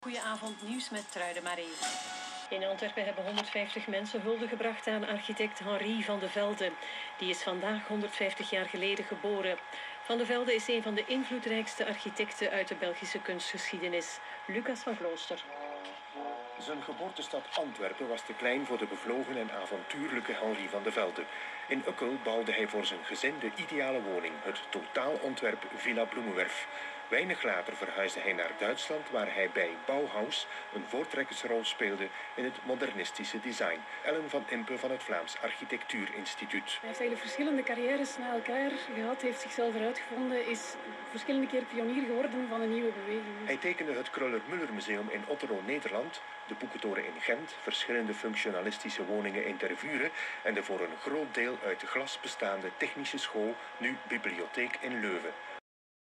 Goedenavond, nieuws met Truide Marie. In Antwerpen hebben 150 mensen hulde gebracht aan architect Henri van de Velde. Die is vandaag 150 jaar geleden geboren. Van de Velde is een van de invloedrijkste architecten uit de Belgische kunstgeschiedenis. Lucas van Klooster. Zijn geboortestad Antwerpen was te klein voor de bevlogen en avontuurlijke Henri van de Velde. In Ukkel bouwde hij voor zijn gezin de ideale woning, het totaalontwerp Villa Bloemenwerf. Weinig later verhuisde hij naar Duitsland, waar hij bij Bauhaus een voortrekkersrol speelde in het modernistische design. Ellen van Impe van het Vlaams Architectuurinstituut. Hij heeft eigenlijk verschillende carrières na elkaar gehad, heeft zichzelf eruit gevonden, is verschillende keer pionier geworden van een nieuwe beweging. Hij tekende het Kröller-Müller Museum in Otterlo, Nederland, de Boekentoren in Gent, verschillende functionalistische woningen in Tervuren en de voor een groot deel uit glas bestaande technische school, nu bibliotheek in Leuven.